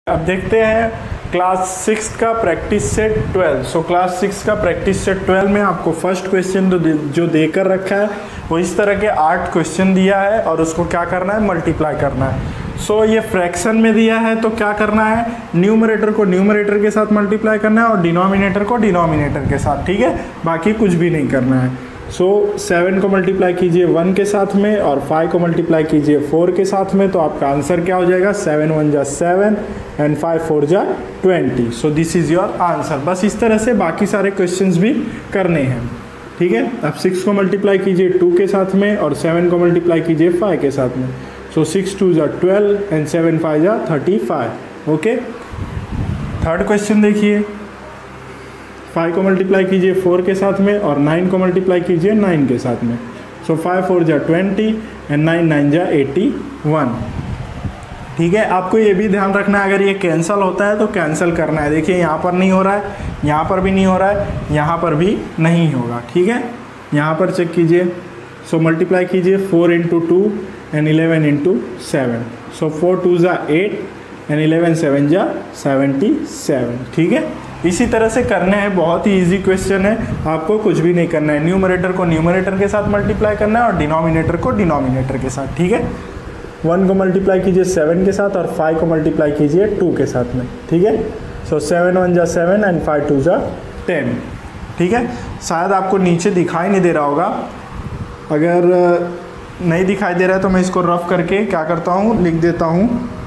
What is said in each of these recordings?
अब देखते हैं क्लास 6 का प्रैक्टिस सेट 12। सो क्लास 6 का प्रैक्टिस सेट 12 में आपको फर्स्ट क्वेश्चन जो देकर रखा है वो इस तरह के 8 क्वेश्चन दिया है और उसको क्या करना है, मल्टीप्लाई करना है। सो ये फ्रैक्शन में दिया है तो क्या करना है, न्यूमरेटर को न्यूमरेटर के साथ मल्टीप्लाई करना है और डिनोमिनेटर को डिनोमिनेटर के साथ, ठीक है, बाकी कुछ भी नहीं करना है। सो 7 को मल्टीप्लाई कीजिए 1 के साथ में और 5 को मल्टीप्लाई कीजिए 4 के साथ में, तो आपका आंसर क्या हो जाएगा, 7 1 जा 7 एंड 5 4 जा 20। So this is your answer. बस इस तरह से बाकी सारे क्वेश्चंस भी करने हैं, ठीक है। अब 6 को मल्टीप्लाई कीजिए 2 के साथ में और 7 को मल्टीप्लाई कीजिए 5 के साथ में। सो 6 2 जा 12 एंड 7 5 जा 35। ओके, थर्ड क्वेश्चन देखिए, 5 को मल्टीप्लाई कीजिए 4 के साथ में और 9 को मल्टीप्लाई कीजिए 9 के साथ में। सो 5 4 जा 20 एंड 9 9 जा 81। ठीक है, आपको ये भी ध्यान रखना है अगर ये कैंसिल होता है तो कैंसिल करना है। देखिए यहाँ पर नहीं हो रहा है, यहाँ पर भी नहीं हो रहा है, यहाँ पर भी नहीं होगा, ठीक है। यहाँ पर चेक कीजिए। सो मल्टीप्लाई कीजिए 4 × 2 एंड 11 × 7। सो 4 2 जा 8 एंड 11 7 जा 77, ठीक है। इसी तरह से करने हैं, बहुत ही इजी क्वेश्चन है, आपको कुछ भी नहीं करना है। न्यूमरेटर को न्यूमरेटर के साथ मल्टीप्लाई करना है और डिनोमिनेटर को डिनोमिनेटर के साथ, ठीक है। 1 को मल्टीप्लाई कीजिए 7 के साथ और 5 को मल्टीप्लाई कीजिए 2 के साथ में, ठीक है। सो 7 1 जा 7 एंड 5 2 जा 10, ठीक है। शायद आपको नीचे दिखाई नहीं दे रहा होगा, अगर नहीं दिखाई दे रहा है तो मैं इसको रफ करके क्या करता हूँ, लिख देता हूँ।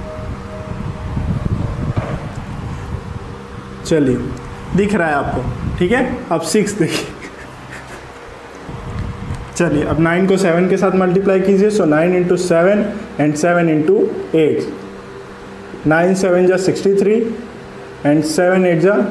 चलिए, दिख रहा है आपको, ठीक है। अब 6 देखिए, चलिए अब 9 को 7 के साथ मल्टीप्लाई कीजिए। सो 9 × 7 एंड 7 × 8। 9 7 जा 63 एंड 7 8 जा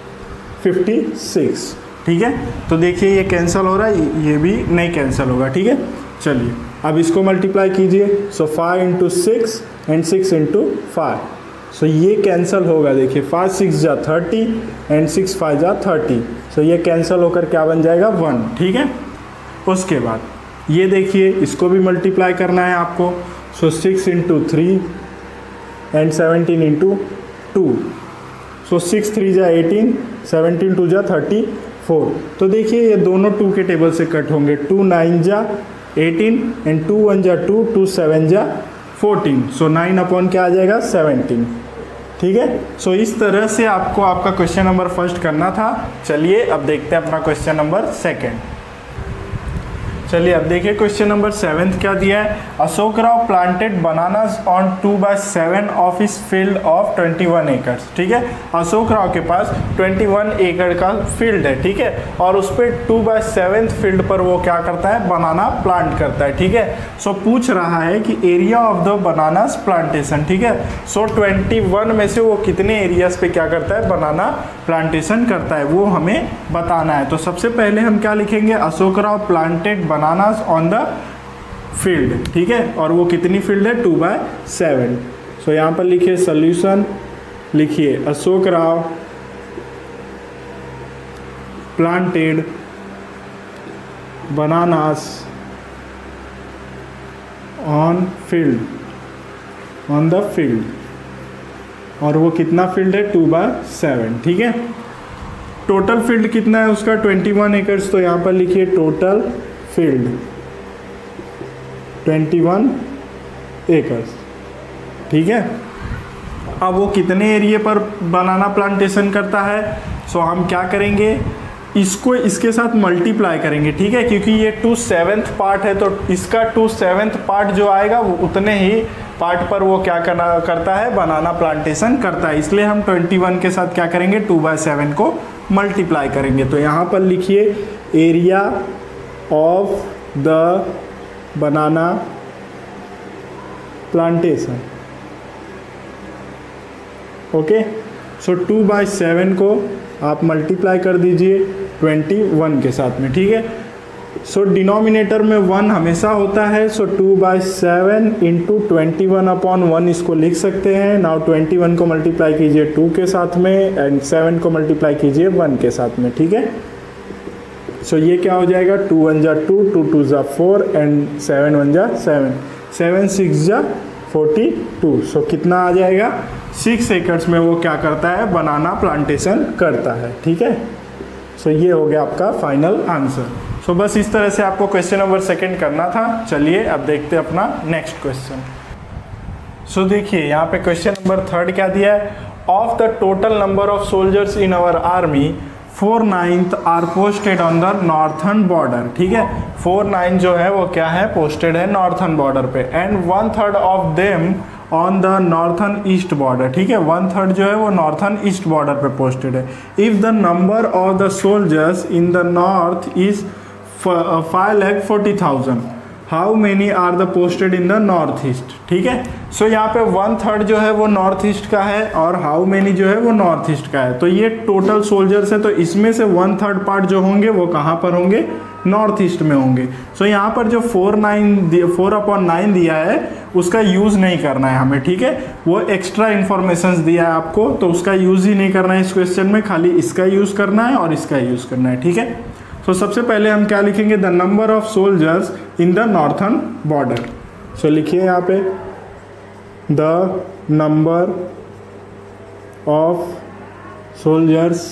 56, ठीक है। तो देखिए ये कैंसिल हो रहा है, ये भी नहीं कैंसिल होगा, ठीक है। चलिए अब इसको मल्टीप्लाई कीजिए। सो 5 × 6 एंड 6 × 5। सो ये कैंसिल होगा, देखिए 5 6 जा 30 एंड 6 5 जा 30। सो ये कैंसिल होकर क्या बन जाएगा, 1, ठीक है। उसके बाद ये देखिए, इसको भी मल्टीप्लाई करना है आपको। सो 6 × 3 एंड 17 × 2। सो 6 3 जा 18, 17 2 जा 34। तो देखिए ये दोनों 2 के टेबल से कट होंगे। 2 9 जा 18 एंड 2 1 जा 2, 2 7 जा 14। सो 9 अपॉन क्या आ जाएगा, 17, ठीक है। सो इस तरह से आपको आपका क्वेश्चन नंबर फर्स्ट करना था। चलिए अब देखते हैं अपना क्वेश्चन नंबर सेकंड। चलिए अब देखिए क्वेश्चन नंबर 7 क्या दिया है। Ashok Rao planted bananas on 2/7 of his field of 21 acres, ठीक है। अशोक राव के पास 21 एकड़ का फील्ड है, ठीक है, और उस पर 2/7 फील्ड पर वो क्या करता है, बनाना प्लांट करता है, ठीक है। सो पूछ रहा है कि area of the bananas plantation, ठीक है। सो 21 में से वो कितने एरियाज पे क्या करता है, बनाना प्लांटेशन करता है, वो हमें बताना है। तो सबसे पहले हम क्या लिखेंगे, Ashok Rao planted bananas on the field, ठीक है, और वो कितनी फील्ड है, 2/7। सो यहाँ पर लिखिए सॉल्यूशन, लिखिए Ashok Rao planted bananas on field, on the field, और वो कितना फील्ड है, 2/7, ठीक है। टोटल फील्ड कितना है उसका, 21 एकर्स। तो यहाँ पर लिखिए टोटल फील्ड 21 एकर्स, ठीक है। अब वो कितने एरिया पर बनाना प्लांटेशन करता है, सो हम क्या करेंगे, इसको इसके साथ मल्टीप्लाई करेंगे, ठीक है, क्योंकि ये 2/7 पार्ट है, तो इसका 2/7 पार्ट जो आएगा वो उतने ही पार्ट पर वो क्या करता है, बनाना प्लांटेशन करता है। इसलिए हम 21 के साथ क्या करेंगे, 2/7 को मल्टीप्लाई करेंगे। तो यहाँ पर लिखिए area of the banana plantation, okay. So 2/7 को आप मल्टीप्लाई कर दीजिए 21 के साथ में, ठीक है। सो डिनोमिनेटर में 1 हमेशा होता है। सो 2/7 × 21/1 इसको लिख सकते हैं। नाउ 21 को मल्टीप्लाई कीजिए 2 के साथ में एंड 7 को मल्टीप्लाई कीजिए 1 के साथ में, ठीक है। सो ये क्या हो जाएगा, 2 1 जा 2, 2 2 जा 4 एंड 7 1 जा 7, 7 6 जा 42। सो कितना आ जाएगा, 6 एकर्स में वो क्या करता है, बनाना प्लांटेशन करता है। ठीक है, सो ये हो गया आपका फाइनल आंसर। सो बस इस तरह से आपको क्वेश्चन नंबर 2 करना था। चलिए अब देखते हैं अपना नेक्स्ट क्वेश्चन। सो देखिए यहाँ पे क्वेश्चन नंबर 3 क्या दिया है, of the total number of soldiers in our army 4/9 are posted on the northern border. ठीक है, 4/9 जो है वो क्या है, पोस्टेड है नॉर्थर्न बॉर्डर पे, and 1/3 of them on the northern east border. ठीक है, 1/3 जो है वो नॉर्थर्न ईस्ट बॉर्डर पे पोस्टेड है। If the number of the soldiers in the north is 5,40,000, how many are the posted in the north east. ठीक है, सो यहाँ पे 1/3 जो है वो नॉर्थ ईस्ट का है और हाउ मेनी जो है वो नॉर्थ ईस्ट का है। तो ये टोटल सोल्जर्स है, तो इसमें से 1/3 पार्ट जो होंगे वो कहाँ पर होंगे, नॉर्थ ईस्ट में होंगे। सो यहाँ पर जो 4/9 दिया है उसका यूज़ नहीं करना है हमें। ठीक है, वो एक्स्ट्रा इन्फॉर्मेशंस दिया है आपको, तो उसका यूज़ ही नहीं करना है इस क्वेश्चन में, खाली इसका यूज़ करना है और इसका यूज़ करना है। ठीक है, सो सबसे पहले हम क्या लिखेंगे, the number of soldiers in the northern border. So लिखिए यहाँ पे the number of soldiers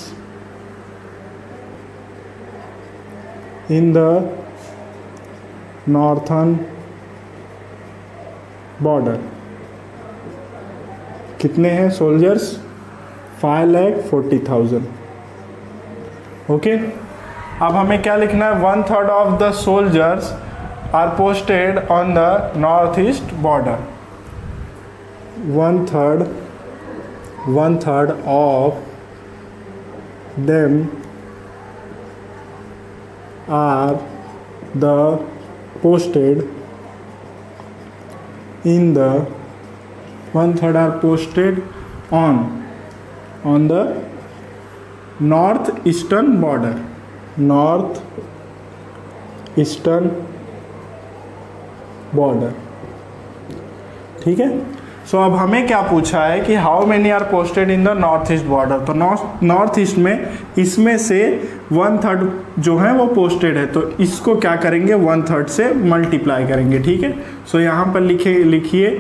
in the northern border. कितने हैं सोल्जर्स, 5,40,000। ओके, अब हमें क्या लिखना है, 1/3 of the soldiers are posted on the north east border. 1/3 of them are the posted in the 1/3 are posted on the north eastern border, north eastern border। ठीक है, सो अब हमें क्या पूछा है कि how many are posted in the north east border. तो north east में इसमें से 1/3 जो है वो पोस्टेड है, तो इसको क्या करेंगे, 1/3 से मल्टीप्लाई करेंगे। ठीक है, सो यहाँ पर लिखिए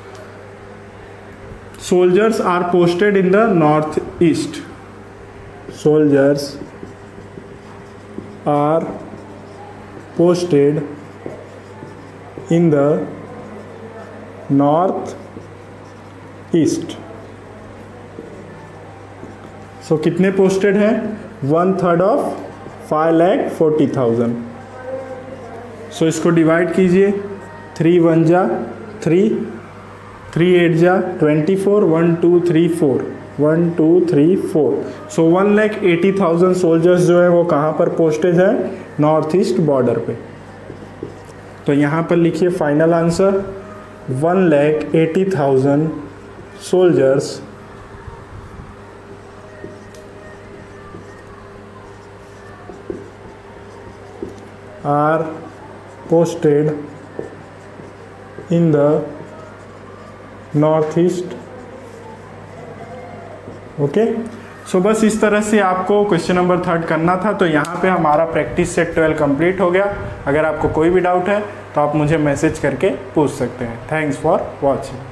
soldiers are posted in the north east, soldiers are posted in the north east. So कितने पोस्टेड हैं, 1/3 ऑफ 5,40,000। सो इसको डिवाइड कीजिए, 3 1 जा 3, 3 8 जा 24, 1 2 3 4, 1 2 3 4। सो 1,80,000 सोल्जर्स जो है वो कहाँ पर पोस्टेड है, नॉर्थ ईस्ट बॉर्डर पे। तो यहाँ पर लिखिए final answer, 1,80,000 soldiers are posted in the northeast। Okay, so बस इस तरह से आपको क्वेश्चन नंबर 3 करना था। तो यहाँ पे हमारा प्रैक्टिस सेट 12 कंप्लीट हो गया। अगर आपको कोई भी डाउट है तो आप मुझे मैसेज करके पूछ सकते हैं। Thanks for watching.